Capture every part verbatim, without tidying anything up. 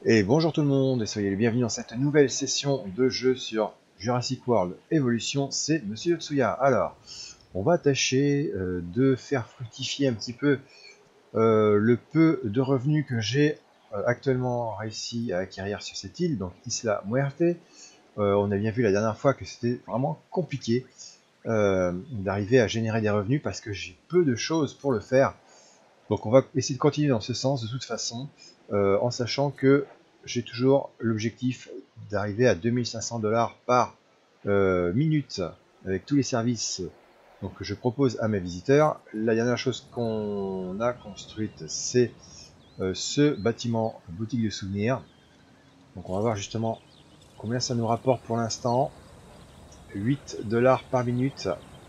Et bonjour tout le monde et soyez les bienvenus dans cette nouvelle session de jeu sur Jurassic World Evolution, c'est Monsieur Tsuya. Alors, on va tâcher euh, de faire fructifier un petit peu euh, le peu de revenus que j'ai euh, actuellement réussi à acquérir sur cette île, donc Isla Muerte. Euh, on a bien vu la dernière fois que c'était vraiment compliqué euh, d'arriver à générer des revenus parce que j'ai peu de choses pour le faire. Donc on va essayer de continuer dans ce sens de toute façon, euh, en sachant que j'ai toujours l'objectif d'arriver à deux mille cinq cents dollars par euh, minute avec tous les services donc, que je propose à mes visiteurs. La dernière chose qu'on a construite, c'est euh, ce bâtiment boutique de souvenirs. Donc on va voir justement combien ça nous rapporte pour l'instant. huit dollars par minute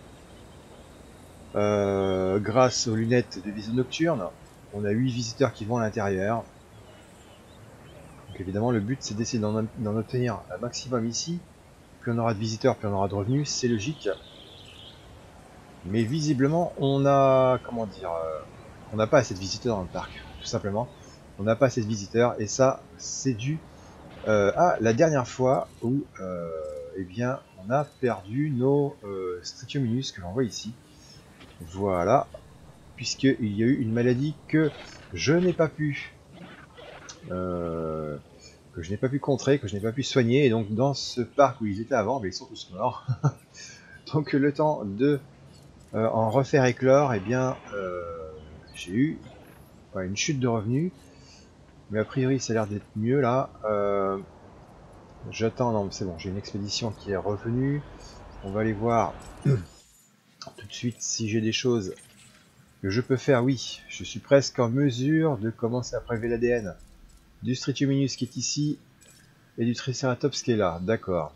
euh, grâce aux lunettes de vision nocturne. On a huit visiteurs qui vont à l'intérieur. Donc évidemment, le but c'est d'essayer d'en obtenir un maximum ici. Plus on aura de visiteurs, plus on aura de revenus, c'est logique. Mais visiblement, on a, comment dire, euh, on n'a pas assez de visiteurs dans le parc, tout simplement. On n'a pas assez de visiteurs, et ça, c'est dû euh, à la dernière fois où, euh, eh bien, on a perdu nos euh, Striciominus que l'on voit ici. Voilà, puisqu'il y a eu une maladie que je n'ai pas pu euh, que je n'ai pas pu contrer, que je n'ai pas pu soigner, et donc dans ce parc où ils étaient avant, mais ils sont tous morts. Donc le temps de euh, en refaire éclore, et eh bien euh, j'ai eu ouais, une chute de revenus, mais a priori ça a l'air d'être mieux là. Euh, J'attends, non c'est bon, j'ai une expédition qui est revenue. On va aller voir tout de suite si j'ai des choses que je peux faire. Oui, je suis presque en mesure de commencer à prélever l'A D N du Striciominus qui est ici et du Triceratops qui est là, d'accord.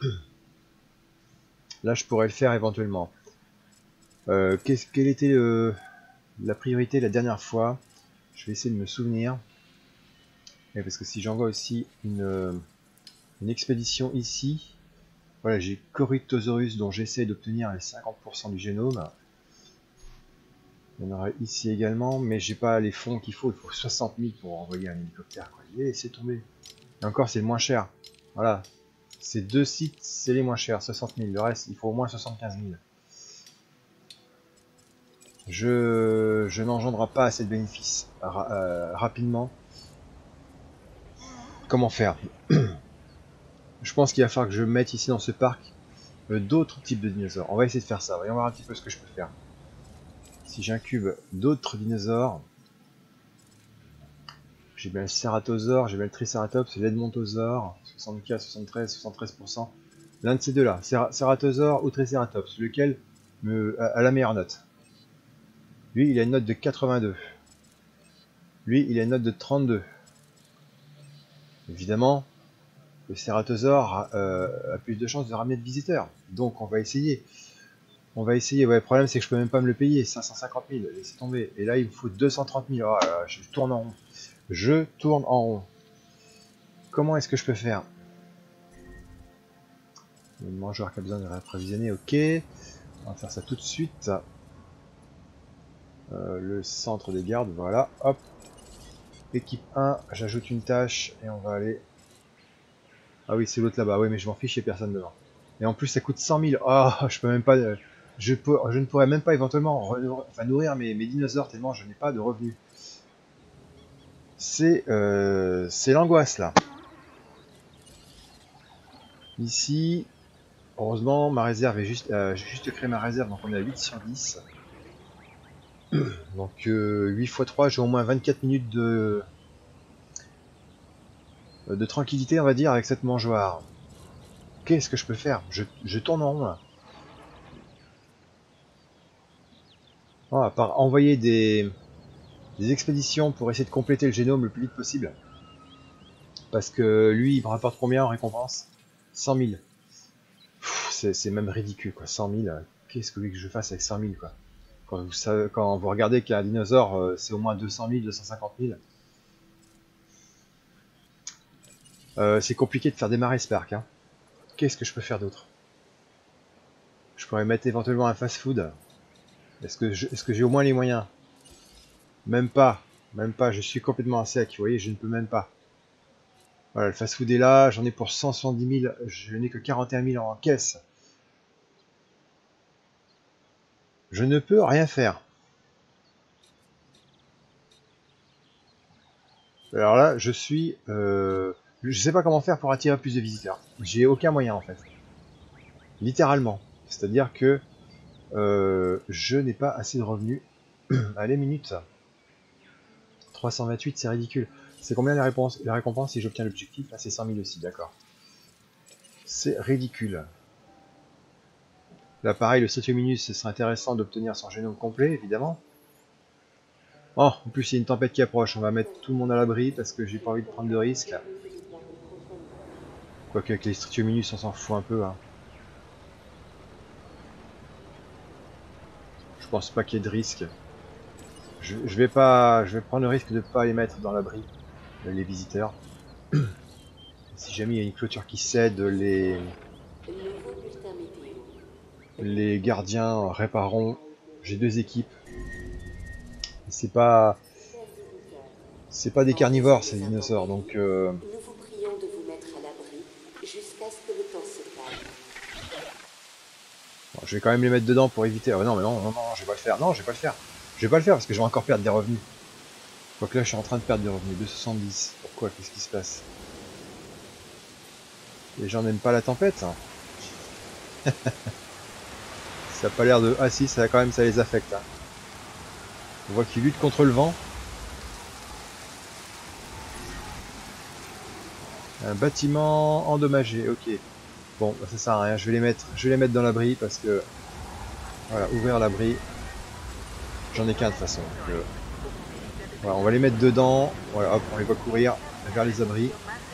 Là, je pourrais le faire éventuellement. Euh, quelle était euh, la priorité la dernière fois? Je vais essayer de me souvenir. Et parce que si j'envoie aussi une, euh, une expédition ici, voilà, j'ai Corythosaurus dont j'essaie d'obtenir les cinquante pour cent du génome. Il y en aura ici également, mais j'ai pas les fonds qu'il faut. Il faut soixante mille pour envoyer un hélicoptère. Et c'est tombé. Et encore, c'est le moins cher. Voilà. Ces deux sites, c'est les moins chers, soixante mille. Le reste, il faut au moins soixante-quinze mille. Je, je n'engendrerai pas assez de bénéfices ra euh, rapidement. Comment faire? Je pense qu'il va falloir que je mette ici dans ce parc euh, d'autres types de dinosaures. On va essayer de faire ça. Voyons voir un petit peu ce que je peux faire. Si j'incube d'autres dinosaures, j'ai bien le Ceratosaure, j'ai bien le Triceratops, l'Edmontosaure, soixante-quatre, soixante-treize, soixante-treize pour cent. L'un de ces deux-là, Ceratosaure ou Triceratops, lequel me, a, a la meilleure note? Lui, il a une note de quatre-vingt-deux. Lui, il a une note de trente-deux. Évidemment, le Ceratosaure euh, a plus de chances de ramener de visiteurs. Donc, on va essayer. On va essayer. Ouais, le problème, c'est que je peux même pas me le payer. cinq cent cinquante mille, laissez tomber. Et là, il me faut deux cent trente mille. Oh là là, je tourne en rond. Je tourne en rond. Comment est-ce que je peux faire? Le mangeur qui a besoin de réapprovisionner, ok. On va faire ça tout de suite. Euh, le centre des gardes, voilà. Hop. Équipe un, j'ajoute une tâche et on va aller... Ah oui, c'est l'autre là-bas. Oui, mais je m'en fiche, il n'y a personne devant. Et en plus, ça coûte cent mille. Oh, je peux même pas... Je, peux, je ne pourrais même pas éventuellement enfin, nourrir mes, mes dinosaures tellement je n'ai pas de revenus. C'est euh, c'est l'angoisse là. Ici, heureusement, ma réserve est juste... Euh, j'ai juste créé ma réserve, donc on est à huit sur dix. Donc euh, huit fois trois, j'ai au moins vingt-quatre minutes de... de tranquillité, on va dire, avec cette mangeoire. Qu'est-ce que je peux faire? je, je tourne en rond là. Oh, à part envoyer des, des expéditions pour essayer de compléter le génome le plus vite possible. Parce que lui, il me rapporte combien en récompense? cent mille. C'est même ridicule, quoi. cent mille. Qu'est-ce que vous voulez que je fasse avec cent mille, quoi? Quand vous, savez, quand vous regardez qu'un dinosaure, euh, c'est au moins deux cent mille, deux cent cinquante mille. Euh, c'est compliqué de faire démarrer ce parc. Hein. Qu'est-ce que je peux faire d'autre? Je pourrais mettre éventuellement un fast-food. Est-ce que je, est-ce que j'ai au moins les moyens? Même pas. Même pas. Je suis complètement à sec. Vous voyez, je ne peux même pas. Voilà, le fast-food est là, j'en ai pour cent soixante-dix mille, je n'ai que quarante et un mille en caisse. Je ne peux rien faire. Alors là, je suis... Euh, je sais pas comment faire pour attirer plus de visiteurs. J'ai aucun moyen en fait. Littéralement. C'est-à-dire que euh, je n'ai pas assez de revenus. Allez, minute. trois cent vingt-huit, c'est ridicule. C'est combien la réponse, la récompense si j'obtiens l'objectif? Là, c'est cent mille aussi, d'accord. C'est ridicule. Là, pareil, le Sotominus, ce serait intéressant d'obtenir son génome complet, évidemment. Oh, en plus, il y a une tempête qui approche. On va mettre tout le monde à l'abri parce que j'ai pas envie de prendre de risques. Quoique, avec les Sotominus, on s'en fout un peu. Hein. Je pense pas qu'il y ait de risque. Je, je vais pas, je vais prendre le risque de pas les mettre dans l'abri, les visiteurs. Si jamais il y a une clôture qui cède, les les gardiens répareront. J'ai deux équipes. C'est pas, c'est pas des carnivores ces dinosaures, donc. Euh... Bon, je vais quand même les mettre dedans pour éviter. Oh, non, mais non, non, non, je vais pas le faire. Non, je vais pas le faire. Je vais pas le faire parce que je vais encore perdre des revenus. Quoique là, je suis en train de perdre des revenus. deux cent soixante-dix. Pourquoi? Qu'est-ce qui se passe? Les gens n'aiment pas la tempête. Hein. Ça a pas l'air de... Ah si, ça quand même, ça les affecte. Hein. On voit qu'ils luttent contre le vent. Un bâtiment endommagé, ok. Bon, bah, ça sert à rien, je vais les mettre, je vais les mettre dans l'abri parce que... Voilà, ouvrir l'abri. J'en ai qu'un de toute façon. Donc, euh, voilà, on va les mettre dedans. Voilà, hop, on les va courir vers les abris.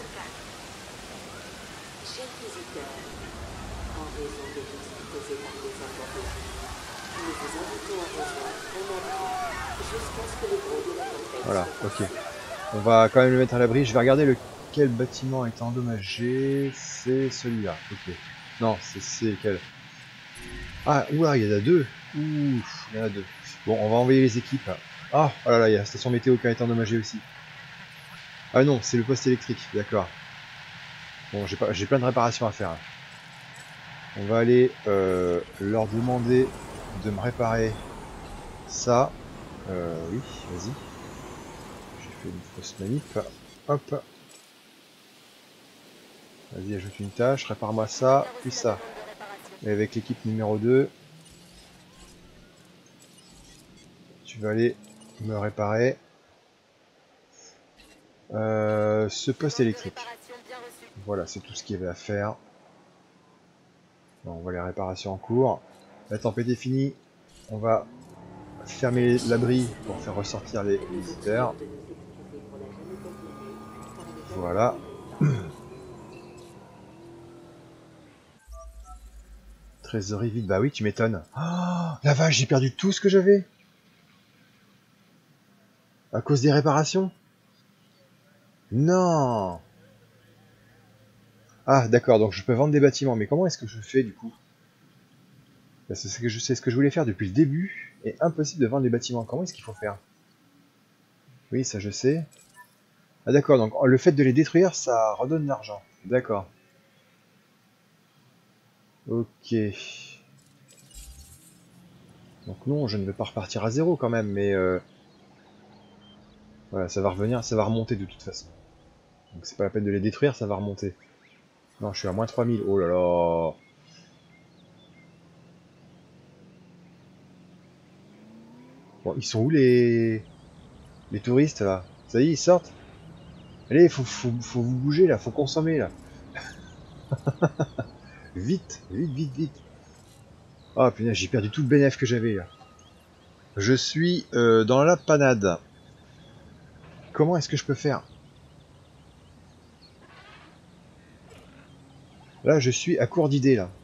Voilà, ok. On va quand même le mettre à l'abri. Je vais regarder lequel bâtiment est endommagé. C'est celui-là, ok. Non, c'est lequel? Ah, oula, il y en a deux. Ouf, il y en a deux. Bon, on va envoyer les équipes. Ah, oh là là, il y a la station météo qui a été endommagée aussi. Ah non, c'est le poste électrique, d'accord. Bon, j'ai pas, j'ai plein de réparations à faire. On va aller euh, leur demander de me réparer ça. Euh, oui, vas-y. J'ai fait une fausse manip. Hop. Vas-y, ajoute une tâche, répare-moi ça, puis ça. Et avec l'équipe numéro deux, tu vas aller me réparer euh, ce poste électrique. Voilà, c'est tout ce qu'il y avait à faire. Bon, on voit les réparations en cours. La tempête est finie. On va fermer l'abri pour faire ressortir les visiteurs. Voilà. Trésorerie vide, bah oui, tu m'étonnes. Oh, la vache, j'ai perdu tout ce que j'avais. À cause des réparations? Non. Ah, d'accord, donc je peux vendre des bâtiments. Mais comment est-ce que je fais du coup? Parce que c'est ce que je sais ce que je voulais faire depuis le début. Et impossible de vendre les bâtiments. Comment est-ce qu'il faut faire? Oui, ça je sais. Ah d'accord, donc le fait de les détruire, ça redonne de l'argent. D'accord. Ok. Donc non, je ne vais pas repartir à zéro quand même, mais... Euh... Voilà, ça va revenir, ça va remonter de toute façon. Donc c'est pas la peine de les détruire, ça va remonter. Non, je suis à moins trois mille. Oh là là. Bon, ils sont où les... Les touristes là? Ça y est, ils sortent? Allez, faut, faut, faut vous bouger là, faut consommer là. Vite, vite, vite, vite. Oh putain, j'ai perdu tout le bénéfice que j'avais là. Je suis euh, dans la panade. Comment est-ce que je peux faire? Là, je suis à court d'idées là.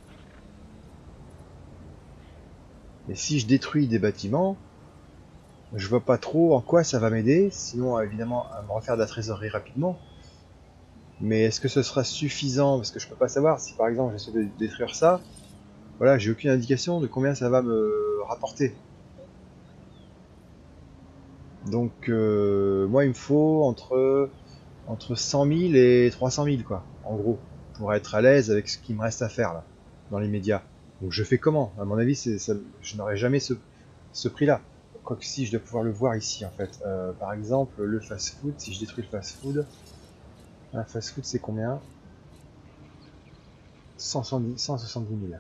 Et si je détruis des bâtiments, je vois pas trop en quoi ça va m'aider. Sinon, évidemment, à me refaire de la trésorerie rapidement. Mais est-ce que ce sera suffisant? Parce que je peux pas savoir. Si par exemple j'essaie de détruire ça, voilà, j'ai aucune indication de combien ça va me rapporter. Donc, euh, moi, il me faut entre entre cent mille et trois cent mille, quoi, en gros, pour être à l'aise avec ce qu'il me reste à faire, là, dans les médias. Donc je fais comment? À mon avis, c'est, ça, je n'aurai jamais ce, ce prix-là. Quoique si, je dois pouvoir le voir ici, en fait. Euh, par exemple, le fast-food, si je détruis le fast-food, un fast-food, c'est combien? cent soixante-dix mille.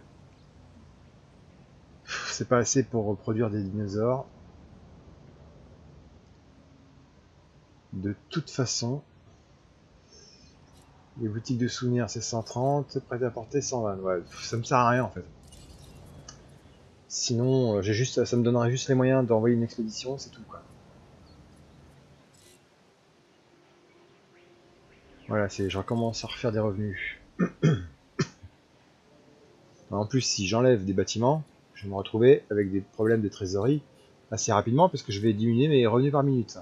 C'est pas assez pour reproduire des dinosaures. De toute façon, les boutiques de souvenirs c'est cent trente, prêt à porter cent vingt. Ouais, ça me sert à rien en fait. Sinon, j'ai juste, ça me donnerait juste les moyens d'envoyer une expédition, c'est tout quoi. Voilà, c'est, je recommence à refaire des revenus. En plus, si j'enlève des bâtiments, je vais me retrouver avec des problèmes de trésorerie assez rapidement parce que je vais diminuer mes revenus par minute.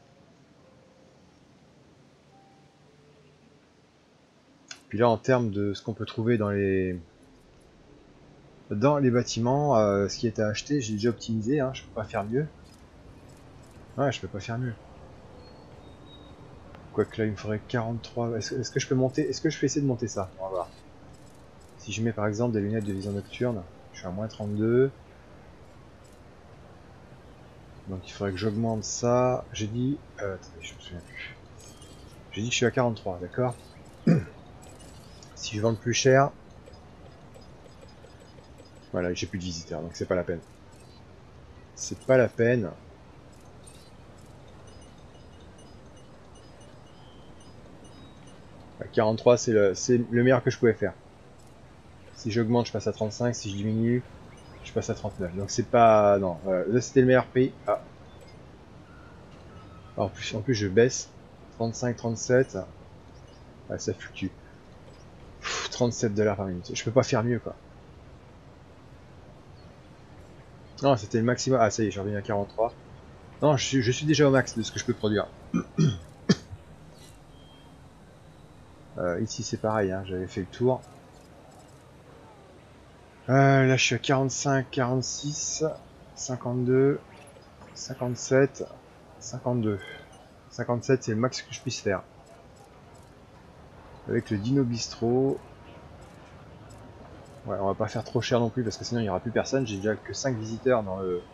Puis là, en termes de ce qu'on peut trouver dans les dans les bâtiments, euh, ce qui est à acheter, j'ai déjà optimisé, hein, je peux pas faire mieux. Ouais, je peux pas faire mieux. Quoique là, il me faudrait quarante-trois. Est-ce est-ce que je peux monter? Est-ce que je peux essayer de monter ça? On va voir. Si je mets par exemple des lunettes de vision nocturne, je suis à moins trente-deux. Donc il faudrait que j'augmente ça. J'ai dit... Euh, attendez, je me souviens plus. J'ai dit que je suis à quarante-trois, d'accord? Si je vends le plus cher... Voilà, j'ai plus de visiteurs, donc c'est pas la peine. C'est pas la peine. À quarante-trois, c'est le, c'est le meilleur que je pouvais faire. Si j'augmente, je passe à trente-cinq. Si je diminue, je passe à trente-neuf. Donc c'est pas... Non, voilà. Là c'était le meilleur prix. Ah. Alors, en plus, en plus je baisse. trente-cinq, trente-sept. Ah, ça fluctue. trente-sept dollars par minute. Je peux pas faire mieux quoi. Non, c'était le maximum. Ah, ça y est, j'ai revenu à quarante-trois. Non, je suis, je suis déjà au max de ce que je peux produire. Euh, ici, c'est pareil, hein, j'avais fait le tour. Euh, là, je suis à quarante-cinq, quarante-six, cinquante-deux, cinquante-sept, cinquante-deux. cinquante-sept, c'est le max que je puisse faire. Avec le Dino Bistro. Ouais, on va pas faire trop cher non plus parce que sinon il n'y aura plus personne. J'ai déjà que cinq visiteurs dans le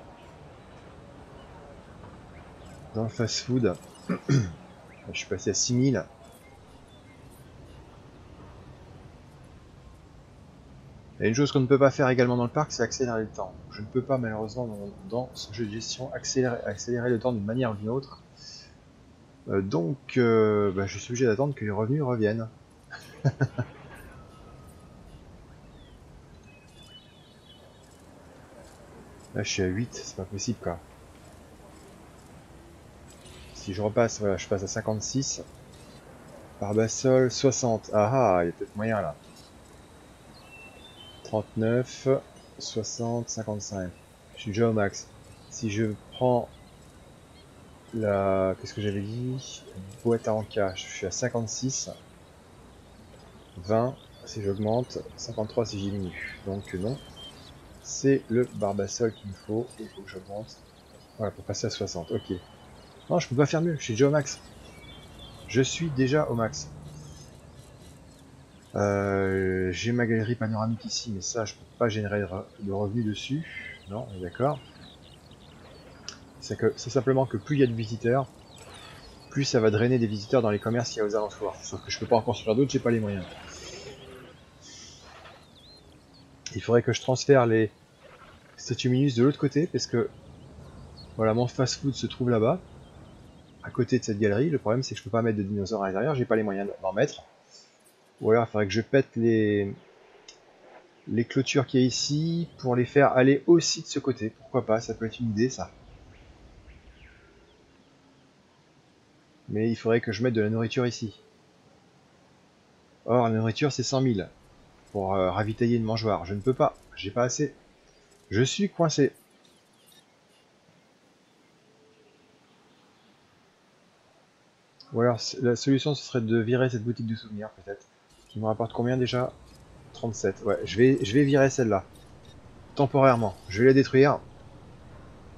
dans le fast-food. Je suis passé à six mille. Et une chose qu'on ne peut pas faire également dans le parc, c'est accélérer le temps. Je ne peux pas malheureusement dans, dans ce jeu de gestion accélérer, accélérer le temps d'une manière ou d'une autre. Euh, donc euh, bah, je suis obligé d'attendre que les revenus reviennent. Là je suis à huit, c'est pas possible quoi. Si je repasse, voilà, je passe à cinquante-six. Barbasol, soixante. Ah ah, il y a peut-être moyen là. trente-neuf, soixante, cinquante-cinq. Je suis déjà au max. Si je prends la... Qu'est-ce que j'avais dit? Boîte à encas, je suis à cinquante-six. vingt si j'augmente. cinquante-trois si je diminue. Donc non. C'est le Barbasol qu'il me faut. Il faut que j'augmente. Voilà, pour passer à soixante. Ok. Non, je peux pas faire mieux. Je suis déjà au max. Je suis déjà au max. Euh, J'ai ma galerie panoramique ici, mais ça, je peux pas générer de revenus dessus. Non, on est d'accord. C'est que c'est simplement que plus il y a de visiteurs, plus ça va drainer des visiteurs dans les commerces qu'il y a aux alentours. Sauf que je peux pas en construire d'autres, j'ai pas les moyens. Il faudrait que je transfère les statues Minus de l'autre côté, parce que voilà, mon fast-food se trouve là-bas, à côté de cette galerie. Le problème, c'est que je peux pas mettre de dinosaures à l'intérieur, j'ai pas les moyens d'en mettre. Ou alors, il faudrait que je pète les les clôtures qu'il y a ici pour les faire aller aussi de ce côté. Pourquoi pas, ça peut être une idée ça. Mais il faudrait que je mette de la nourriture ici. Or, la nourriture, c'est cent mille pour euh, ravitailler une mangeoire. Je ne peux pas, j'ai pas assez. Je suis coincé. Ou alors, la solution, ce serait de virer cette boutique de souvenirs, peut-être. Qui me rapporte combien déjà? trente-sept. Ouais, je vais, je vais virer celle-là. Temporairement. Je vais la détruire.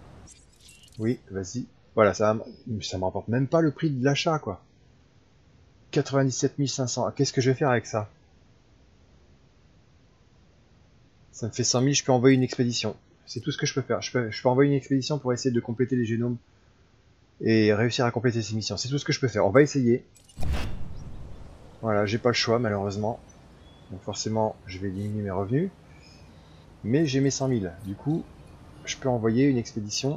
Oui, vas-y. Voilà, ça, ça me rapporte même pas le prix de l'achat, quoi. quatre-vingt-dix-sept mille cinq cents. Qu'est-ce que je vais faire avec ça? Ça me fait cent mille, je peux envoyer une expédition. C'est tout ce que je peux faire. Je peux, je peux envoyer une expédition pour essayer de compléter les génomes et réussir à compléter ces missions. C'est tout ce que je peux faire. On va essayer. Voilà, j'ai pas le choix malheureusement. Donc forcément, je vais diminuer mes revenus. Mais j'ai mes cent mille. Du coup, je peux envoyer une expédition.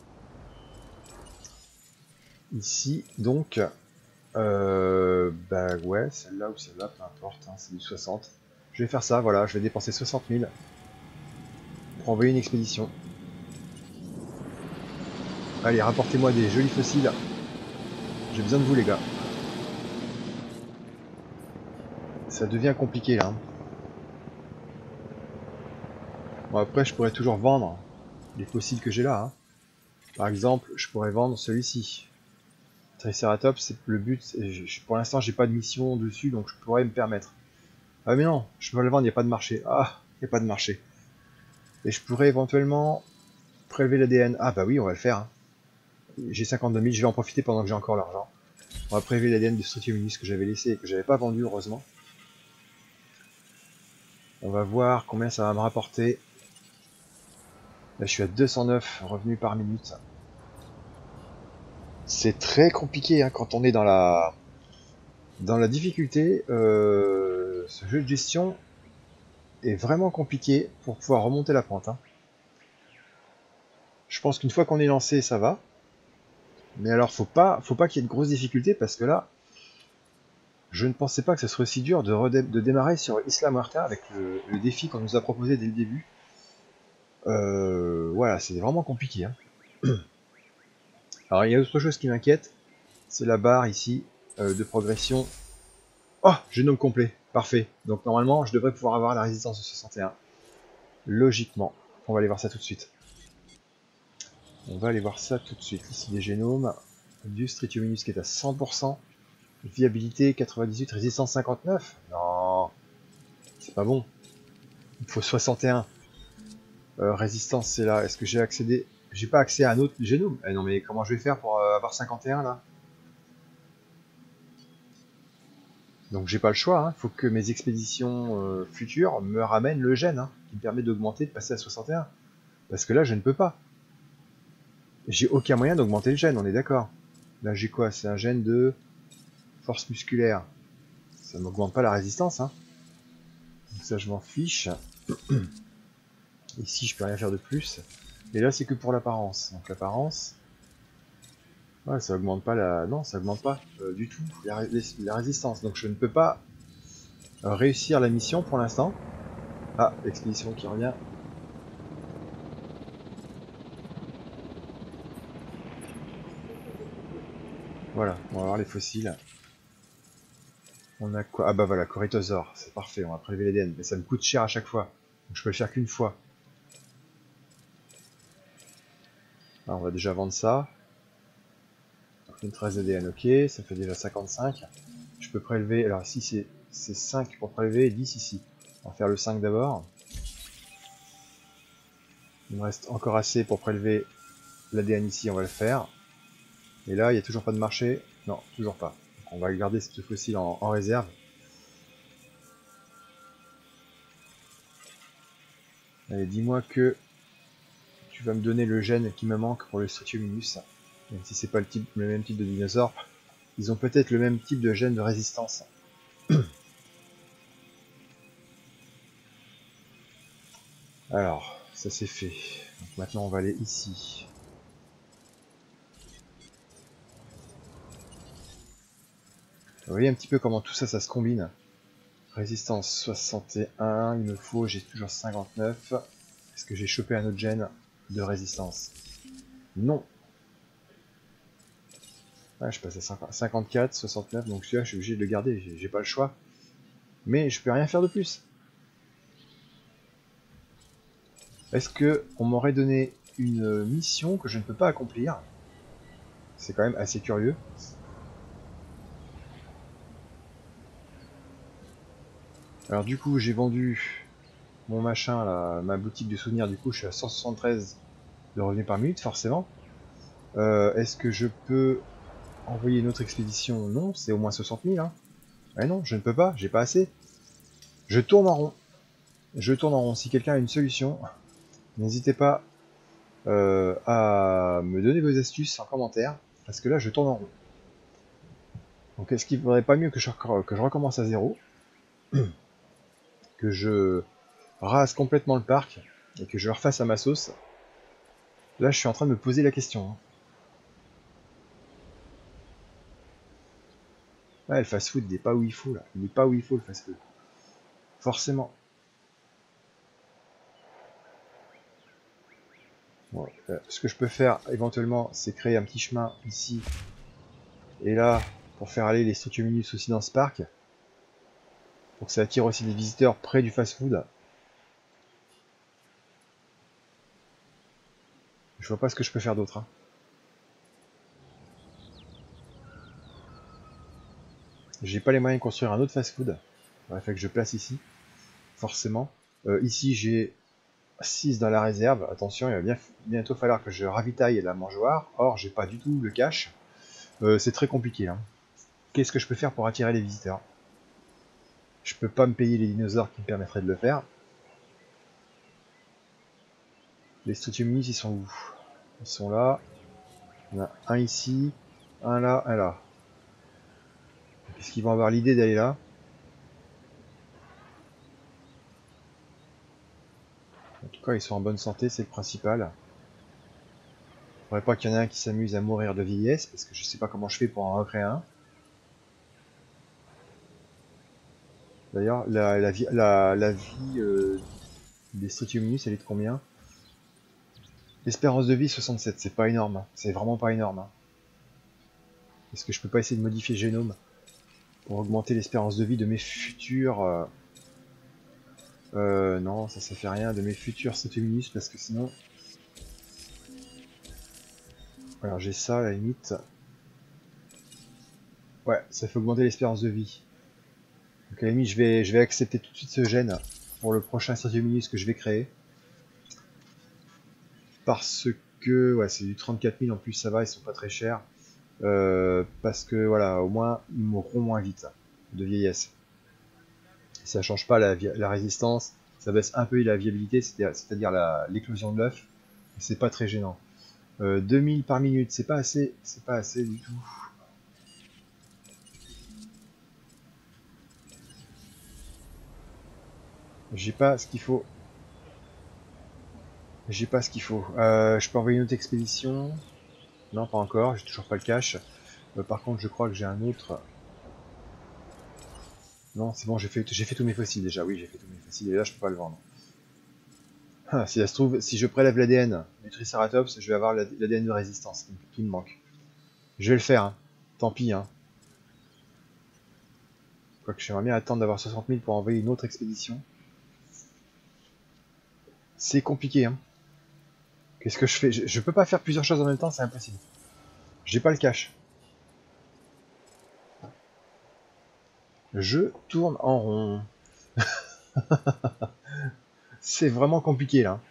Ici, donc... Euh, bah ouais, celle-là ou celle-là, peu importe, hein, c'est du soixante. Je vais faire ça, voilà, je vais dépenser soixante mille pour envoyer une expédition. Allez, rapportez-moi des jolis fossiles. J'ai besoin de vous les gars. Ça devient compliqué là. Hein. Bon après je pourrais toujours vendre les fossiles que j'ai là. Hein. Par exemple, je pourrais vendre celui-ci. Triceratops, c'est le but. Je, pour l'instant j'ai pas de mission dessus donc je pourrais me permettre. Ah mais non, je peux le vendre, il n'y a pas de marché. Ah, il n'y a pas de marché. Et je pourrais éventuellement prélever l'A D N. Ah bah oui, on va le faire. Hein. J'ai cinquante-deux mille, je vais en profiter pendant que j'ai encore l'argent. On va prélever l'A D N de Strutiominus que j'avais laissé et que j'avais pas vendu heureusement. On va voir combien ça va me rapporter. Là je suis à deux cent neuf revenus par minute. C'est très compliqué hein, quand on est dans la dans la difficulté. Euh, ce jeu de gestion est vraiment compliqué pour pouvoir remonter la pente. Hein. Je pense qu'une fois qu'on est lancé, ça va. Mais alors faut pas faut pas qu'il y ait de grosses difficultés parce que là, je ne pensais pas que ce serait aussi dur de, de démarrer sur Isla Muerta avec le, le défi qu'on nous a proposé dès le début. Euh, voilà, c'est vraiment compliqué. Hein. Alors il y a autre chose qui m'inquiète, c'est la barre ici euh, de progression. Oh, génome complet, parfait. Donc normalement, je devrais pouvoir avoir la résistance de soixante et un. Logiquement. On va aller voir ça tout de suite. On va aller voir ça tout de suite. Ici, les génomes du Strutiominus qui est à cent pour cent. Viabilité quatre-vingt-dix-huit, résistance cinquante-neuf. Non, c'est pas bon. Il faut soixante et un. Euh, résistance, c'est là. Est-ce que j'ai accédé? J'ai pas accès à un autre génome. Eh non, mais comment je vais faire pour euh, avoir cinquante et un là? Donc j'ai pas le choix. Il hein. faut que mes expéditions euh, futures me ramènent le gène hein, qui me permet d'augmenter, de passer à soixante et un. Parce que là, je ne peux pas. J'ai aucun moyen d'augmenter le gène, on est d'accord. Là, j'ai quoi? C'est un gène de force musculaire. Ça ne m'augmente pas la résistance. Hein. Donc ça, je m'en fiche. Ici, je peux rien faire de plus. Et là, c'est que pour l'apparence. Donc l'apparence... Ouais, ça augmente pas la... Non, ça augmente pas euh, du tout la, la résistance. Donc je ne peux pas euh, réussir la mission pour l'instant. Ah, l'expédition qui revient. Voilà, on va voir les fossiles. On a quoi? Ah bah voilà, Corythosaure, c'est parfait, on va prélever l'A D N. Mais ça me coûte cher à chaque fois. Donc je peux le faire qu'une fois. Alors on va déjà vendre ça. Une treize A D N, ok, ça fait déjà cinquante-cinq. Je peux prélever, alors ici c'est cinq pour prélever et dix ici. On va faire le cinq d'abord. Il me reste encore assez pour prélever l'A D N ici, on va le faire. Et là, il n'y a toujours pas de marché. Non, toujours pas. Donc on va garder ce fossile en, en réserve. Allez, dis-moi que tu vas me donner le gène qui me manque pour le Strutiominus. Même si c'est pas le, type, le même type de dinosaure, ils ont peut-être le même type de gène de résistance. Alors, ça c'est fait. Donc maintenant on va aller ici. Vous voyez un petit peu comment tout ça, ça se combine. Résistance soixante et un, il me faut, j'ai toujours cinquante-neuf. Est-ce que j'ai chopé un autre gène de résistance? Non. Ah, je passe à cinquante-quatre, soixante-neuf, donc celui-là je suis obligé de le garder, j'ai pas le choix. Mais je peux rien faire de plus. Est-ce que on m'aurait donné une mission que je ne peux pas accomplir? C'est quand même assez curieux. Alors du coup j'ai vendu mon machin là, ma boutique de souvenirs, du coup je suis à cent soixante-treize de revenus par minute forcément. Euh, Est-ce que je peux envoyer une autre expédition? Non, c'est au moins soixante mille. Hein. Ah non, je ne peux pas, j'ai pas assez. Je tourne en rond. Je tourne en rond. Si quelqu'un a une solution, n'hésitez pas euh, à me donner vos astuces en commentaire, parce que là je tourne en rond. Donc est-ce qu'il ne faudrait pas mieux que je, que je recommence à zéro, que je rase complètement le parc, et que je le refasse à ma sauce? Là je suis en train de me poser la question. Hein. Ouais, le fast-food il est pas où il faut là, il est pas où il faut le fast-food. Forcément. Bon, euh, ce que je peux faire éventuellement, c'est créer un petit chemin ici et là pour faire aller les Structuminus aussi dans ce parc, pour que ça attire aussi des visiteurs près du fast-food. Je vois pas ce que je peux faire d'autre. Hein. J'ai pas les moyens de construire un autre fast-food. Il fait que je place ici, forcément. Euh, ici j'ai six dans la réserve. Attention, il va bien, bientôt falloir que je ravitaille la mangeoire. Or, j'ai pas du tout le cash. Euh, c'est très compliqué. Hein. Qu'est-ce que je peux faire pour attirer les visiteurs? Je peux pas me payer les dinosaures qui me permettraient de le faire. Les Structuminus, ils sont où? Ils sont là. Il y en a un ici, un là, un là. Est-ce qu'ils vont avoir l'idée d'aller là? En tout cas, ils sont en bonne santé, c'est le principal. Faudrait pas qu'il y en ait un qui s'amuse à mourir de vieillesse, parce que je sais pas comment je fais pour en recréer un. D'ailleurs, la, la, vie, la, la vie euh, des Structuminus, elle est de combien? L'espérance de vie soixante-sept, c'est pas énorme, hein. C'est vraiment pas énorme. Hein. Est-ce que je peux pas essayer de modifier le génome pour augmenter l'espérance de vie de mes futurs... Euh... Euh, non, ça ça fait rien, de mes futurs Structuminus, parce que sinon... Alors j'ai ça à la limite. Ouais, ça fait augmenter l'espérance de vie. Donc à la limite, je vais, je vais accepter tout de suite ce gène pour le prochain Structuminus que je vais créer. Parce que, ouais, c'est du trente-quatre mille en plus, ça va, ils sont pas très chers. Euh, parce que, voilà, au moins, ils mourront moins vite de vieillesse. Ça change pas la, la résistance, ça baisse un peu la viabilité, c'est-à-dire l'éclosion de l'œuf. C'est pas très gênant. Euh, deux mille par minute, c'est pas assez, c'est pas assez du tout. J'ai pas ce qu'il faut. J'ai pas ce qu'il faut. Euh, je peux envoyer une autre expédition. Non, pas encore, j'ai toujours pas le cash. Euh, par contre, je crois que j'ai un autre. Non, c'est bon, j'ai fait, j'ai fait tous mes fossiles déjà. Oui, j'ai fait tous mes fossiles et là, je peux pas le vendre. Ah, si ça se trouve, si je prélève l'A D N du Triceratops, je vais avoir l'A D N de résistance qui, qui me manque. Je vais le faire, hein. Tant pis. Hein. Quoique j'aimerais bien attendre d'avoir soixante mille pour envoyer une autre expédition. C'est compliqué. Hein. Qu'est-ce que je fais? je, je peux pas faire plusieurs choses en même temps, c'est impossible. J'ai pas le cash. Je tourne en rond. C'est vraiment compliqué là.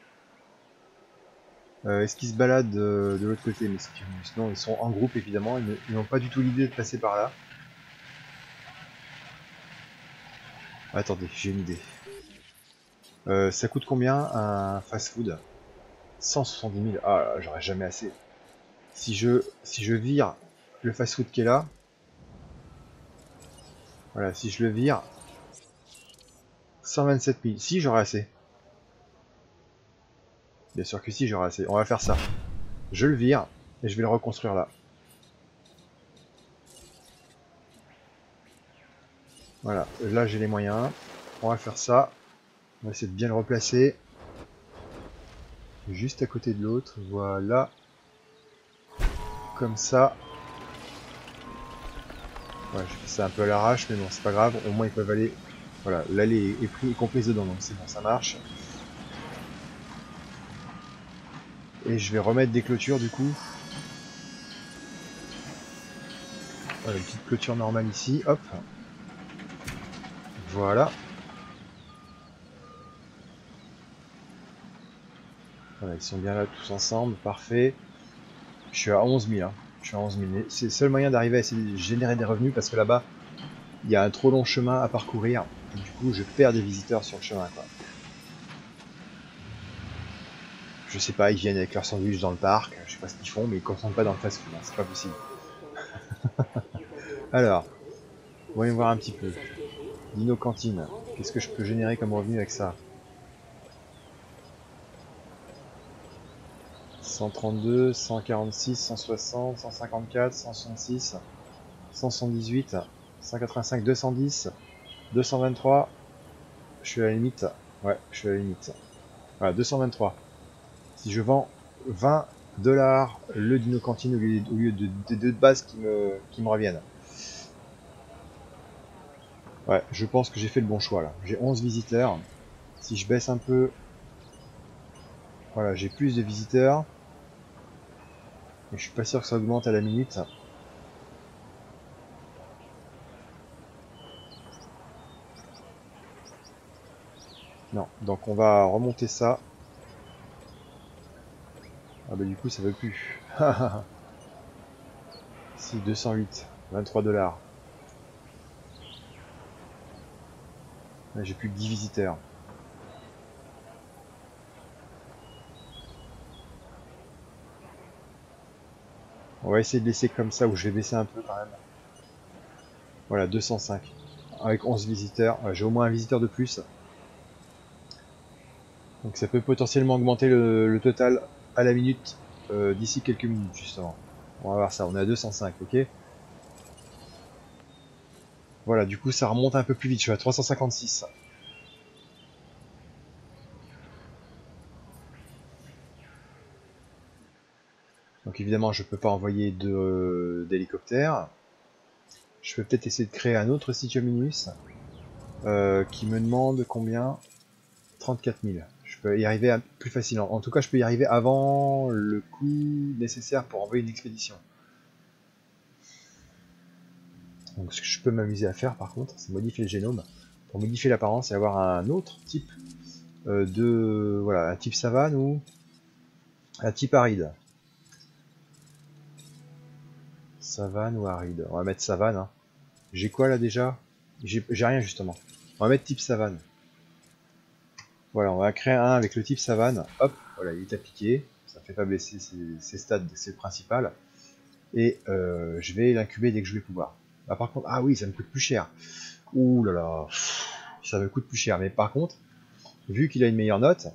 Euh, Est-ce qu'ils se baladent euh, de l'autre côté? Mais non, ils sont en groupe évidemment, ils n'ont pas du tout l'idée de passer par là. Attendez, j'ai une idée. Euh, ça coûte combien un fast-food? cent soixante-dix mille. Ah, j'aurais jamais assez. Si je, si je vire le fast-food qui est là, voilà, si je le vire, cent vingt-sept mille. Si, j'aurais assez. Bien sûr que si, j'aurais assez. On va faire ça. Je le vire et je vais le reconstruire là. Voilà, là j'ai les moyens. On va faire ça. On va essayer de bien le replacer. Juste à côté de l'autre. Voilà. Comme ça. Ouais, j'ai fait ça un peu à l'arrache, mais bon, c'est pas grave. Au moins ils peuvent aller. Voilà, l'allée est pris et comprise dedans, donc c'est bon, ça marche. Et je vais remettre des clôtures du coup. Voilà, une petite clôture normale ici, hop. Voilà. Voilà, ils sont bien là tous ensemble, parfait. Je suis à onze mille, hein. Je suis à onze mille. C'est le seul moyen d'arriver à essayer de générer des revenus parce que là-bas, il y a un trop long chemin à parcourir. Et du coup, je perds des visiteurs sur le chemin, quoi. Je sais pas, ils viennent avec leur sandwich dans le parc, je sais pas ce qu'ils font, mais ils consomment pas dans le fast-food, hein, c'est pas possible. Alors, voyons voir un petit peu. Dino Cantine, qu'est-ce que je peux générer comme revenu avec ça? cent trente-deux, cent quarante-six, cent soixante, cent cinquante-quatre, cent soixante-six, cent soixante-dix-huit, cent quatre-vingt-cinq, deux cent dix, deux cent vingt-trois, je suis à la limite. Ouais, je suis à la limite. Voilà, deux cent vingt-trois. Si je vends vingt dollars le Dino Cantine au lieu, au lieu de, des deux de base qui me, qui me reviennent. Ouais, je pense que j'ai fait le bon choix là. J'ai onze visiteurs. Si je baisse un peu, voilà, j'ai plus de visiteurs. Et je suis pas sûr que ça augmente à la minute. Non, donc on va remonter ça. Ah bah du coup ça veut plus. Si, deux cent huit, vingt-trois dollars. J'ai plus que dix visiteurs. On va essayer de laisser comme ça, ou je vais baisser un peu quand même. Voilà, deux cent cinq. Avec onze visiteurs, ouais, j'ai au moins un visiteur de plus. Donc ça peut potentiellement augmenter le, le total à la minute euh, d'ici quelques minutes justement. On va voir ça, on est à deux cent cinq, ok. Voilà, du coup ça remonte un peu plus vite, je suis à trois cent cinquante-six. Donc évidemment je peux pas envoyer d'hélicoptère. Je peux peut-être essayer de créer un autre site Minus euh, qui me demande combien? trente-quatre mille. Je peux y arriver plus facilement. En tout cas, je peux y arriver avant le coût nécessaire pour envoyer une expédition. Donc ce que je peux m'amuser à faire par contre, c'est modifier le génome pour modifier l'apparence et avoir un autre type euh, de... Voilà, un type savane ou un type aride. Savane ou aride. On va mettre savane. Hein. J'ai quoi là déjà? J'ai rien justement. On va mettre type savane. Voilà, on va créer un avec le type savane. Hop, voilà, il est appliqué. Ça ne fait pas baisser ses, ses stades, c'est le principal. Et euh, je vais l'incuber dès que je vais pouvoir. Ah, par contre, ah oui, ça me coûte plus cher. Ouh là là, ça me coûte plus cher. Mais par contre, vu qu'il a une meilleure note,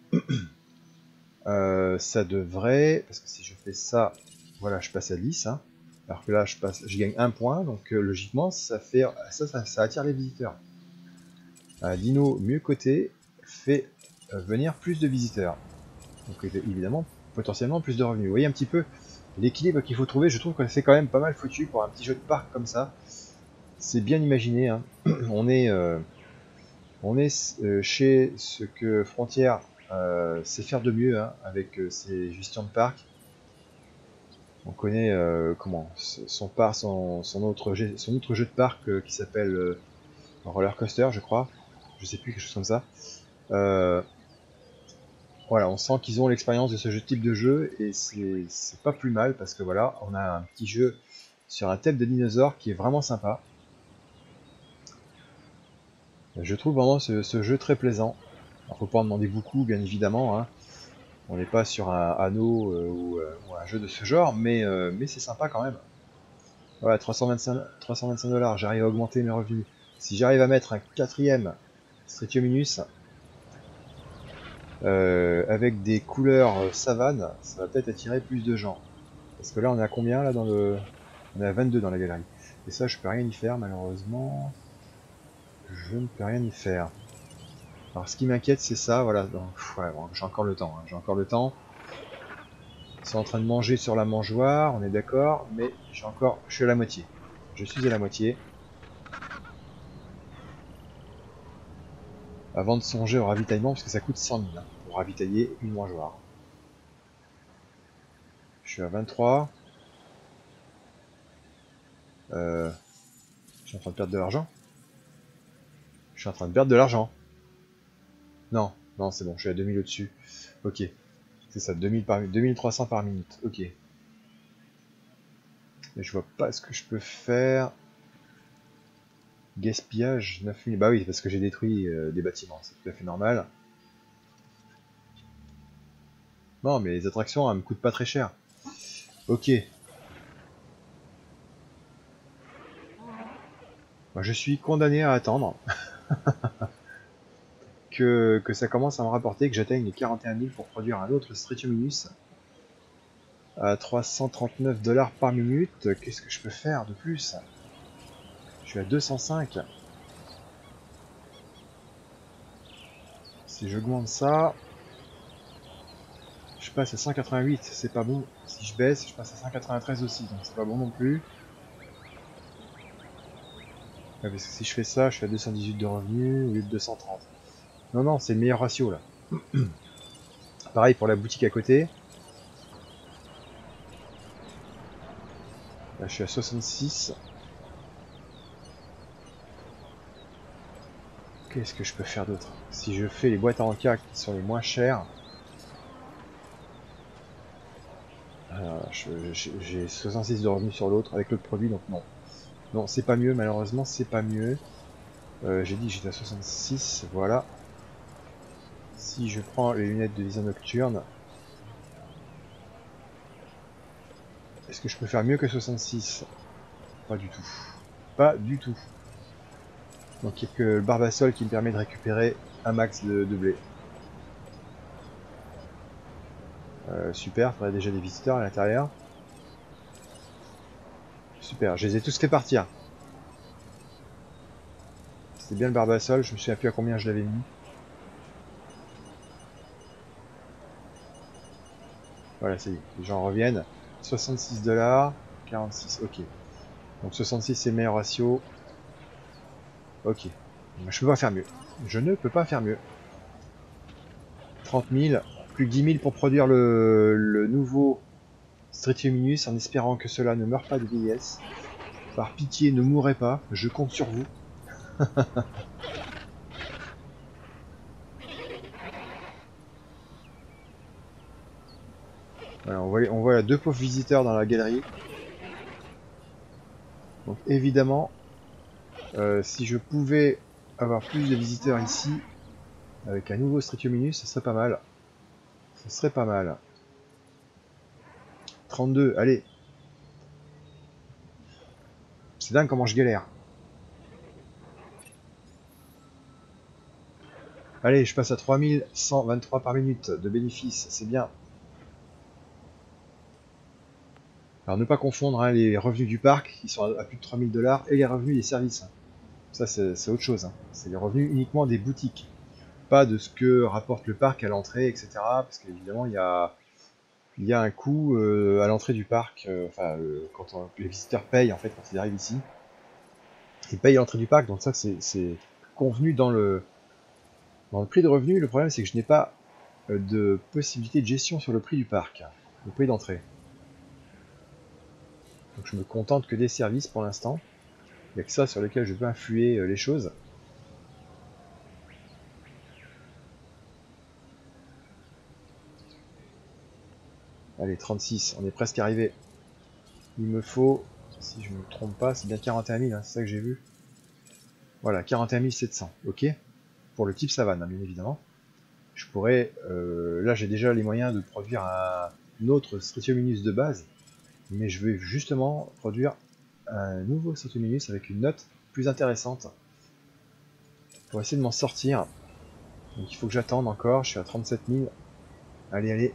euh, ça devrait, parce que si je fais ça, voilà, je passe à dix. Hein, alors que là, je passe, je gagne un point, donc euh, logiquement, ça fait, ça, ça, ça attire les visiteurs. Un dino mieux coté fait euh, venir plus de visiteurs. Donc évidemment, potentiellement plus de revenus. Vous voyez un petit peu l'équilibre qu'il faut trouver. Je trouve que c'est quand même pas mal foutu pour un petit jeu de parc comme ça. C'est bien imaginé. Hein. On est, euh, on est euh, chez ce que Frontier euh, sait faire de mieux hein, avec euh, ses gestions de parc. On connaît euh, comment son, par, son, son, autre, son autre jeu de parc euh, qui s'appelle euh, Roller Coaster, je crois. Je sais plus, quelque chose comme ça. Euh, Voilà, on sent qu'ils ont l'expérience de ce jeu, type de jeu et c'est pas plus mal parce que voilà, on a un petit jeu sur un thème de dinosaures qui est vraiment sympa. Je trouve vraiment ce, ce jeu très plaisant. Alors, faut pas en demander beaucoup, bien évidemment. Hein. On n'est pas sur un anneau euh, ou, euh, ou un jeu de ce genre, mais, euh, mais c'est sympa quand même. Voilà, trois cent vingt-cinq dollars, j'arrive à augmenter mes revenus. Si j'arrive à mettre un quatrième Stretiominus euh, avec des couleurs euh, savane, ça va peut-être attirer plus de gens. Parce que là, on est à combien là dans le... On est à vingt-deux dans la galerie. Et ça, je peux rien y faire, malheureusement. Je ne peux rien y faire. Alors, ce qui m'inquiète, c'est ça, voilà. Donc, ouais, bon, j'ai encore le temps, hein, j'ai encore le temps. Ils sont en train de manger sur la mangeoire, on est d'accord, mais j'ai encore... Je suis à la moitié. Je suis à la moitié. Avant de songer au ravitaillement, parce que ça coûte cent mille hein, pour ravitailler une mangeoire. Je suis à vingt-trois. Euh, je suis en train de perdre de l'argent. Je suis en train de perdre de l'argent. Non, non, c'est bon, je suis à deux mille au-dessus. Ok. C'est ça, deux mille par, deux mille trois cents par minute. Ok. Et je vois pas ce que je peux faire. Gaspillage neuf mille. Bah oui, parce que j'ai détruit euh, des bâtiments, c'est tout à fait normal. Non, mais les attractions, elles me coûtent pas très cher. Ok. Moi, je suis condamné à attendre que, que ça commence à me rapporter, que j'atteigne les quarante et un mille pour produire un autre Stratiuminus à trois cent trente-neuf dollars par minute. Qu'est-ce que je peux faire de plus? Je suis à deux cent cinq. Si j'augmente ça, je passe à cent quatre-vingt-huit, c'est pas bon. Si je baisse, je passe à cent quatre-vingt-treize aussi, donc c'est pas bon non plus. Ouais, parce que si je fais ça, je suis à deux cent dix-huit de revenus au lieu de deux cent trente. Non, non, c'est le meilleur ratio là. Pareil pour la boutique à côté. Là, je suis à soixante-six. Qu'est-ce que je peux faire d'autre? Si je fais les boîtes à encas qui sont les moins chères, euh, j'ai soixante-six de revenus sur l'autre avec l'autre produit, donc non. Non, c'est pas mieux, malheureusement, c'est pas mieux. Euh, j'ai dit que j'étais à soixante-six, voilà. Si je prends les lunettes de vision nocturne, est-ce que je peux faire mieux que soixante-six? Pas du tout. Pas du tout. Donc il n'y a que le barbasol qui me permet de récupérer un max de, de blé. Euh, super, il faudrait déjà des visiteurs à l'intérieur. Super, je les ai tous fait partir. C'était bien le barbasol, je me souviens plus à combien je l'avais mis. Voilà, ça y est, les gens reviennent. soixante-six dollars, quarante-six, ok. Donc soixante-six c'est le meilleur ratio. Ok. Je peux pas faire mieux. Je ne peux pas faire mieux. trente mille, plus que dix mille pour produire le, le nouveau Stratiuminus en espérant que cela ne meure pas de vieillesse. Par pitié, ne mourrez pas, je compte sur vous. Voilà, on voit, on voit deux pauvres visiteurs dans la galerie. Donc évidemment, euh, si je pouvais avoir plus de visiteurs ici, avec un nouveau Stratiuminus, ce serait pas mal. Ce serait pas mal. trente-deux, allez. C'est dingue comment je galère. Allez, je passe à trois mille cent vingt-trois par minute de bénéfices, c'est bien. Alors ne pas confondre hein, les revenus du parc, qui sont à plus de trois mille dollars, et les revenus des services. Ça c'est autre chose, hein. C'est les revenus uniquement des boutiques. Pas de ce que rapporte le parc à l'entrée, et cetera. Parce qu'évidemment il y a, il y a un coût euh, à l'entrée du parc, euh, enfin euh, quand on, les visiteurs payent en fait quand ils arrivent ici. Ils payent l'entrée du parc, donc ça c'est convenu dans le, dans le prix de revenu. Le problème c'est que je n'ai pas euh, de possibilité de gestion sur le prix du parc, le prix d'entrée. Donc je me contente que des services pour l'instant. Il n'y a que ça sur lequel je peux influer euh, les choses. Allez, trente-six, on est presque arrivé. Il me faut, si je ne me trompe pas, c'est bien quarante et un mille, hein, c'est ça que j'ai vu. Voilà, quarante et un mille sept cents, ok. Pour le type savane, hein, bien évidemment. Je pourrais, euh, là j'ai déjà les moyens de produire un autre Stratiuminus de base, mais je vais justement produire un nouveau Stratiuminus avec une note plus intéressante pour essayer de m'en sortir. Donc il faut que j'attende encore, je suis à trente-sept mille. Allez, allez.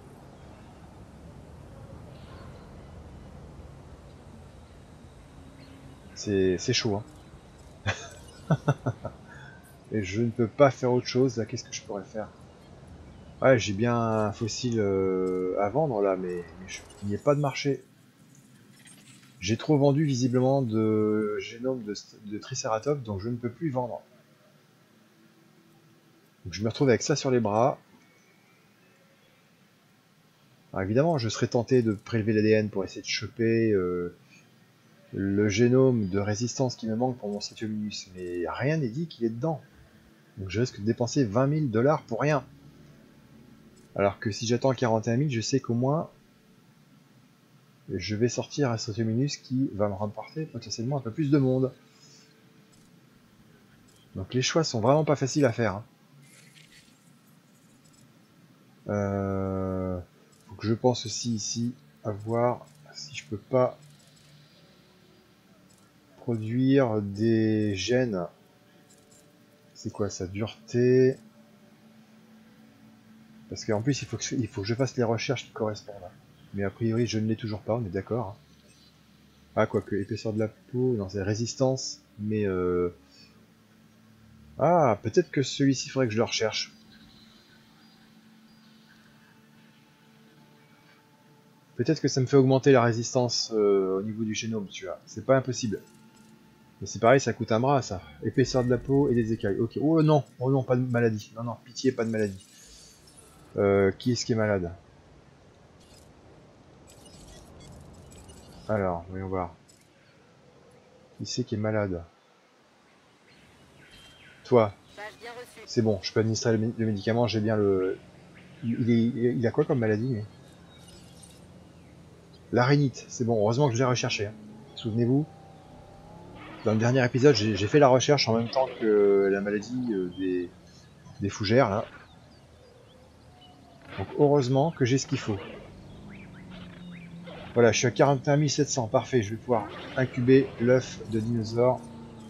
C'est chaud, hein. Et je ne peux pas faire autre chose, là, qu'est-ce que je pourrais faire? Ouais, j'ai bien un fossile euh, à vendre, là, mais, mais je, il n'y a pas de marché. J'ai trop vendu, visiblement, de génome de, de Triceratops, donc je ne peux plus vendre. Donc je me retrouve avec ça sur les bras. Alors évidemment, je serais tenté de prélever l'A D N pour essayer de choper euh, le génome de résistance qui me manque pour mon Stratiuminus, mais rien n'est dit qu'il est dedans. Donc je risque de dépenser vingt mille dollars pour rien. Alors que si j'attends quarante et un mille, je sais qu'au moins je vais sortir un Stratiuminus qui va me rapporter potentiellement un peu plus de monde. Donc les choix sont vraiment pas faciles à faire. Hein. Euh, faut que je pense aussi ici à voir si je peux pas produire des gènes. C'est quoi ça, dureté? Parce qu'en plus il faut, que, il faut que je fasse les recherches qui correspondent. Mais a priori je ne l'ai toujours pas, on est d'accord. Ah quoique, épaisseur de la peau, non c'est résistance, mais euh... ah peut-être que celui-ci il faudrait que je le recherche. Peut-être que ça me fait augmenter la résistance euh, au niveau du génome, tu vois. C'est pas impossible. Mais c'est pareil, ça coûte un bras, ça. Épaisseur de la peau et des écailles. Ok. Oh non, oh non, pas de maladie. Non, non, pitié, pas de maladie. Euh, qui est-ce qui est malade? Alors, voyons voir. Qui c'est qui est malade? Toi. C'est bon, je peux administrer le, le médicament, j'ai bien le... Il, est, il a quoi comme maladie? La rhinite, c'est bon, heureusement que je l'ai recherché. Hein. Souvenez-vous, dans le dernier épisode, j'ai fait la recherche en même temps que la maladie euh, des, des fougères, là. Donc heureusement que j'ai ce qu'il faut. Voilà, je suis à quarante et un mille sept cents, parfait, je vais pouvoir incuber l'œuf de dinosaure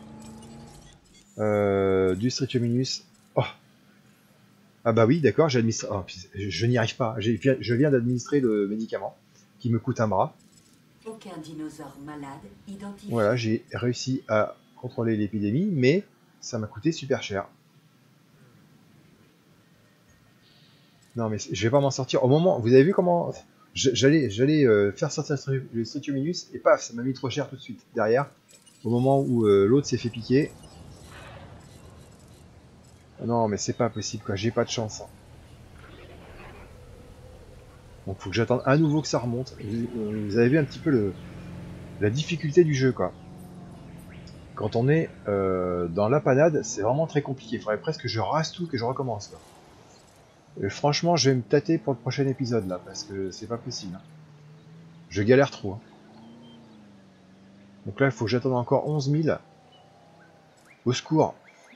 euh, du Strychiominus. Oh. Ah bah oui, d'accord, j'ai administré... Oh, je, je n'y arrive pas, je viens d'administrer le médicament qui me coûte un bras. Aucun dinosaure malade identifié. Voilà, j'ai réussi à contrôler l'épidémie, mais ça m'a coûté super cher. Non mais je vais pas m'en sortir. Au moment, vous avez vu comment j'allais j'allais euh, faire sortir le Strychiominus et paf, ça m'a mis trop cher tout de suite derrière. Au moment où euh, l'autre s'est fait piquer. Non mais c'est pas possible quoi, j'ai pas de chance. Hein. Donc faut que j'attende à nouveau que ça remonte. Vous, vous avez vu un petit peu le, la difficulté du jeu quoi. Quand on est euh, dans la panade, c'est vraiment très compliqué. Il faudrait presque que je rase tout, que je recommence quoi. Et franchement, je vais me tâter pour le prochain épisode là, parce que c'est pas possible. Hein. Je galère trop. Hein. Donc là, il faut que j'attende encore onze mille. Au secours.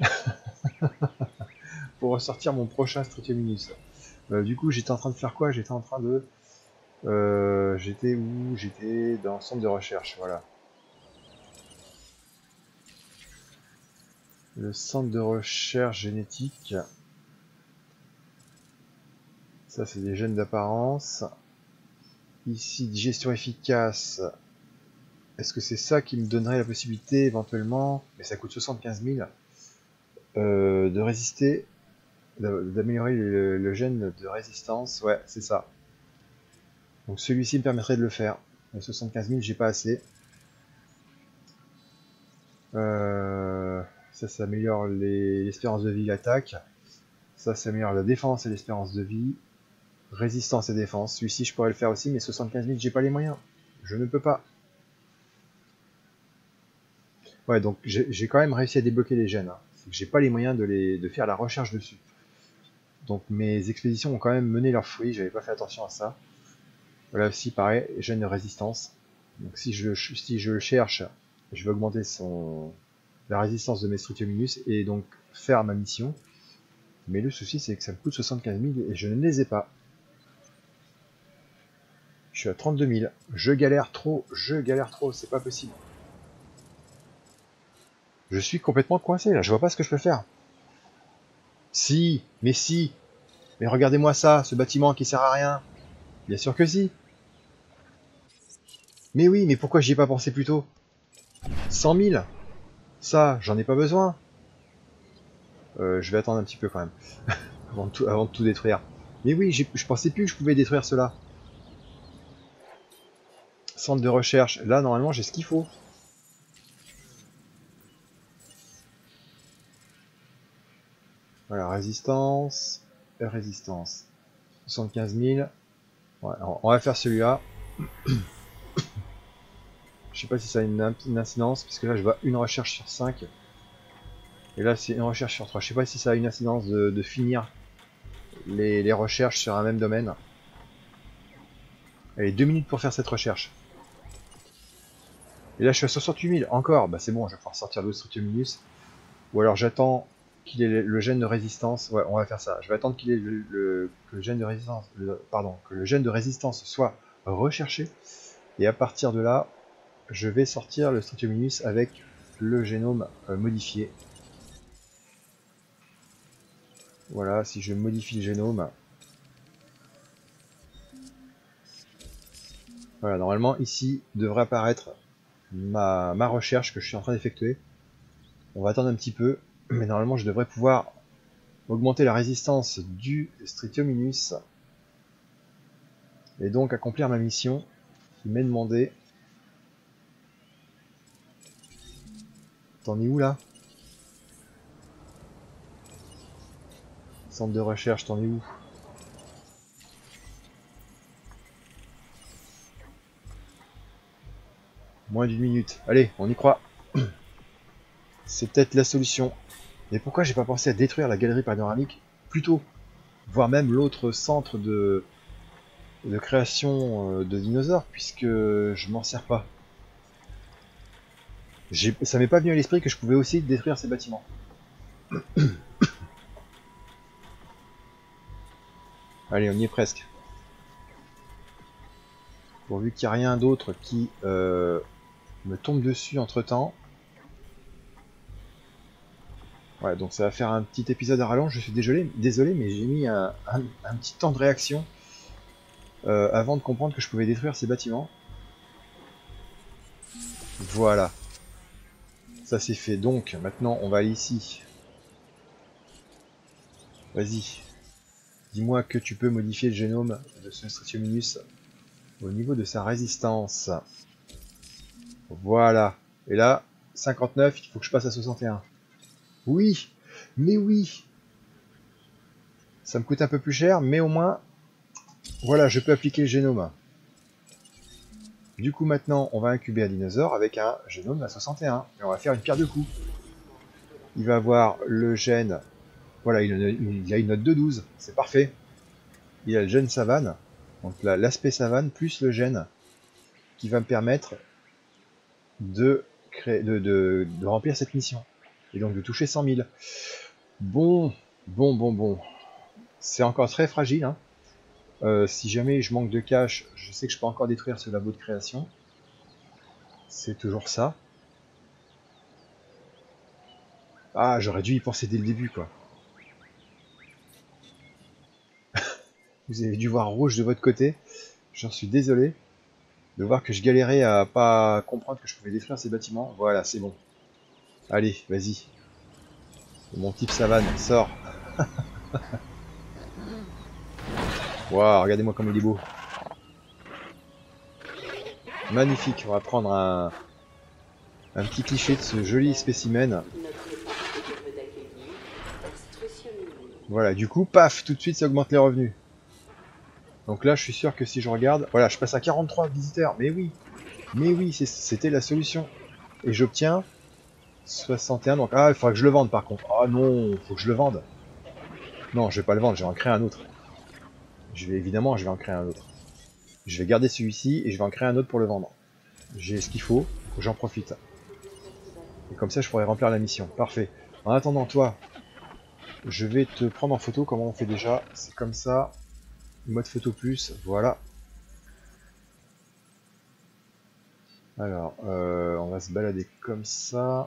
Pour ressortir mon prochain Strychiominus. Euh, du coup, j'étais en train de faire quoi? J'étais en train de... Euh, j'étais où? J'étais dans le centre de recherche, voilà. Le centre de recherche génétique. Ça, c'est des gènes d'apparence. Ici, digestion efficace. Est-ce que c'est ça qui me donnerait la possibilité, éventuellement, mais ça coûte soixante-quinze mille, euh, de résister, d'améliorer le, le gène de résistance? Ouais, c'est ça. Donc celui-ci me permettrait de le faire. Mais soixante-quinze mille, j'ai pas assez. Euh, ça, ça améliore l'espérance de vie, l'attaque. Ça, ça améliore la défense et l'espérance de vie. Résistance et défense. Celui-ci, je pourrais le faire aussi, mais soixante-quinze mille, j'ai pas les moyens. Je ne peux pas. Ouais, donc j'ai quand même réussi à débloquer les gènes. Hein. C'est que j'ai pas les moyens de, les, de faire la recherche dessus. Donc mes expéditions ont quand même mené leurs fruits, j'avais pas fait attention à ça. Voilà aussi, pareil, gène de résistance. Donc si je, si je le cherche, je vais augmenter son, la résistance de mes Strychiominus et donc faire ma mission. Mais le souci, c'est que ça me coûte soixante-quinze mille et je ne les ai pas. Je suis à trente-deux mille. Je galère trop, je galère trop, c'est pas possible. Je suis complètement coincé là, je vois pas ce que je peux faire. Si, mais si. Mais regardez-moi ça, ce bâtiment qui sert à rien. Bien sûr que si. Mais oui, mais pourquoi j'y ai pas pensé plus tôt? cent mille. Ça, j'en ai pas besoin. Euh, je vais attendre un petit peu quand même. avant, de tout, avant de tout détruire. Mais oui, je pensais plus que je pouvais détruire cela. Centre de recherche. Là, normalement, j'ai ce qu'il faut. Voilà, résistance. Résistance. soixante-quinze mille. Ouais, on va faire celui-là. Je sais pas si ça a une, une incidence, puisque là je vois une recherche sur cinq. Et là c'est une recherche sur trois. Je sais pas si ça a une incidence de, de finir les, les recherches sur un même domaine. Allez, deux minutes pour faire cette recherche. Et là je suis à soixante-huit mille, encore. Bah c'est bon, je vais pouvoir sortir le Strychiominus. Ou alors j'attends qu'il ait le gène de résistance. Ouais, on va faire ça. Je vais attendre qu'il ait le, le, que le gène de résistance, le, pardon, que le gène de résistance soit recherché. Et à partir de là, je vais sortir le Stretiominus avec le génome euh, modifié. Voilà, si je modifie le génome. Voilà, normalement ici devrait apparaître ma, ma recherche que je suis en train d'effectuer. On va attendre un petit peu, mais normalement je devrais pouvoir augmenter la résistance du Stretiominus et donc accomplir ma mission qui m'est demandée. T'en es où là? Centre de recherche, t'en es où? Moins d'une minute. Allez, on y croit. C'est peut-être la solution. Mais pourquoi j'ai pas pensé à détruire la galerie panoramique plus tôt? Voire même l'autre centre de, de création de dinosaures, puisque je m'en sers pas. Ça m'est pas venu à l'esprit que je pouvais aussi détruire ces bâtiments. Allez, on y est presque. Pourvu qu'il n'y a rien d'autre qui euh, me tombe dessus entre temps. Ouais, donc ça va faire un petit épisode à rallonge. Je suis désolé, désolé mais j'ai mis un, un, un petit temps de réaction euh, avant de comprendre que je pouvais détruire ces bâtiments. Voilà. Ça c'est fait. Donc maintenant on va aller ici. Vas-y. Dis-moi que tu peux modifier le génome de ce Stretiominus au niveau de sa résistance. Voilà. Et là, cinquante-neuf, il faut que je passe à soixante et un. Oui, mais oui. Ça me coûte un peu plus cher, mais au moins, voilà, je peux appliquer le génome. Du coup, maintenant, on va incuber un dinosaure avec un génome à soixante et un. Et on va faire une pierre de coups. Il va avoir le gène... Voilà, il a, il a une note de douze. C'est parfait. Il a le gène savane. Donc l'aspect savane plus le gène qui va me permettre de, créer, de, de, de remplir cette mission. Et donc de toucher cent mille. Bon, bon, bon, bon. C'est encore très fragile. Hein. Euh, si jamais je manque de cash, je sais que je peux encore détruire ce labo de création. C'est toujours ça. Ah, j'aurais dû y penser dès le début, quoi. Vous avez dû voir rouge de votre côté. J'en suis désolé de voir que je galérais à pas comprendre que je pouvais détruire ces bâtiments. Voilà, c'est bon. Allez, vas-y. Mon type savane, sort. Waouh, regardez-moi comme il est beau. Magnifique, on va prendre un, un petit cliché de ce joli spécimen. Voilà, du coup, paf, tout de suite ça augmente les revenus. Donc là, je suis sûr que si je regarde... Voilà, je passe à quarante-trois visiteurs. Mais oui, mais oui, c'était la solution. Et j'obtiens soixante et un. Donc, ah, il faudra que je le vende par contre. Ah non, faut que je le vende. Non, je vais pas le vendre, je vais en créer un autre. Je vais évidemment, je vais en créer un autre. Je vais garder celui-ci et je vais en créer un autre pour le vendre. J'ai ce qu'il faut, faut que j'en profite. Et comme ça, je pourrai remplir la mission. Parfait. En attendant, toi, je vais te prendre en photo, comment on fait déjà. C'est comme ça. Mode photo plus, voilà. Alors, euh, on va se balader comme ça.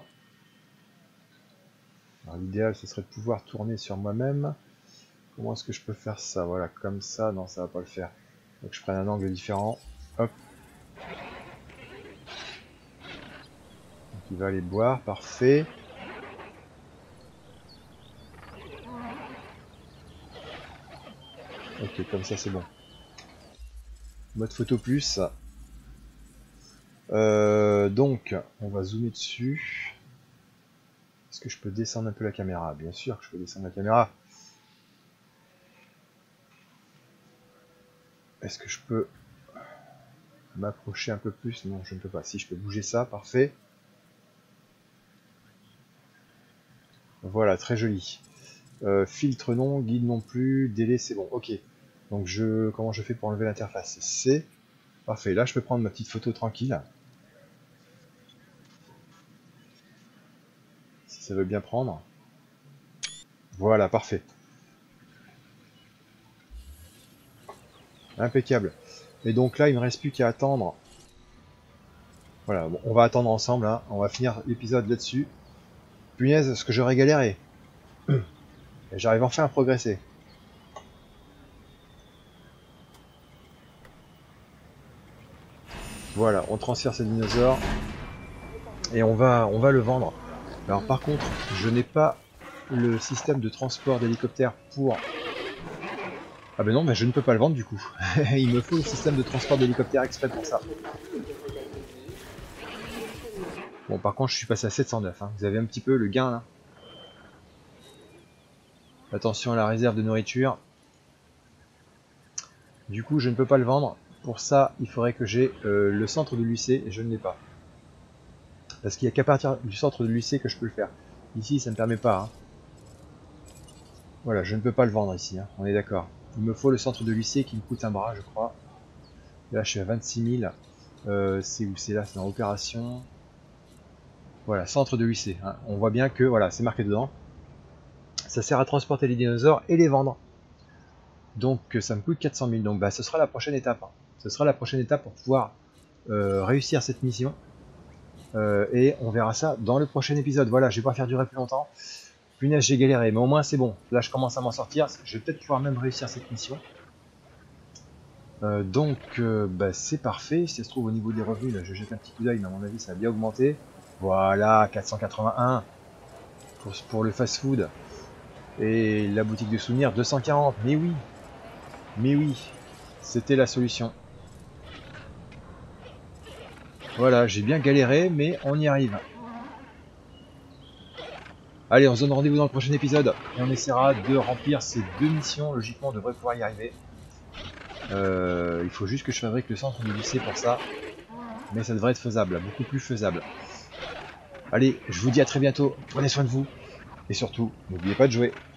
L'idéal, ce serait de pouvoir tourner sur moi-même. Comment est-ce que je peux faire ça? Voilà, comme ça. Non, ça va pas le faire. Donc je prenne un angle différent. Hop. Donc il va aller boire, parfait. Ok, comme ça c'est bon. Mode photo plus. Euh, donc, on va zoomer dessus. Est-ce que je peux descendre un peu la caméra? Bien sûr que je peux descendre la caméra. Est-ce que je peux m'approcher un peu plus? Non, je ne peux pas. Si je peux bouger ça, parfait. Voilà, très joli. Euh, filtre non, guide non plus, délai c'est bon. Ok. Donc je, comment je fais pour enlever l'interface? C'est parfait. Là, je peux prendre ma petite photo tranquille. ça veut bien prendre. Voilà, parfait. Impeccable. Et donc là, il me reste plus qu'à attendre. Voilà, bon, on va attendre ensemble, hein. On va finir l'épisode là-dessus. Punaise, ce que j'aurais galéré. J'arrive enfin à progresser. Voilà, on transfère ce dinosaure. Et on va, on va le vendre. Alors par contre, je n'ai pas le système de transport d'hélicoptère pour... Ah ben non, mais je ne peux pas le vendre du coup. Il me faut le système de transport d'hélicoptère exprès pour ça. Bon, par contre, je suis passé à sept cent neuf. Hein. Vous avez un petit peu le gain là. Attention à la réserve de nourriture. Du coup, je ne peux pas le vendre. Pour ça, il faudrait que j'ai euh, le centre de l'U C et je ne l'ai pas. Parce qu'il n'y a qu'à partir du centre de l'U C que je peux le faire. Ici, ça ne me permet pas. Hein. Voilà, je ne peux pas le vendre ici. Hein. On est d'accord. Il me faut le centre de l'U C qui me coûte un bras, je crois. Là, je suis à vingt-six mille. Euh, c'est où? C'est là, c'est dans opération. Voilà, centre de l'U C. Hein. On voit bien que, voilà, c'est marqué dedans. Ça sert à transporter les dinosaures et les vendre. Donc ça me coûte quatre cent mille. Donc bah, ce sera la prochaine étape. Hein. Ce sera la prochaine étape pour pouvoir euh, réussir cette mission. Euh, et on verra ça dans le prochain épisode. Voilà, je vais pas faire durer plus longtemps. Punaise, j'ai galéré, mais au moins c'est bon. Là, je commence à m'en sortir. Je vais peut-être pouvoir même réussir cette mission. Euh, donc euh, bah, c'est parfait. Si ça se trouve au niveau des revenus, là, je jette un petit coup d'œil, mais à mon avis ça a bien augmenté. Voilà, quatre cent quatre-vingt-un pour, pour le fast-food. Et la boutique de souvenirs, deux cent quarante. Mais oui, mais oui, c'était la solution. Voilà, j'ai bien galéré, mais on y arrive. Allez, on se donne rendez-vous dans le prochain épisode. Et on essaiera de remplir ces deux missions. Logiquement, on devrait pouvoir y arriver. Euh, il faut juste que je fabrique le centre du lycée pour ça. Mais ça devrait être faisable, beaucoup plus faisable. Allez, je vous dis à très bientôt. Prenez soin de vous. Et surtout, n'oubliez pas de jouer.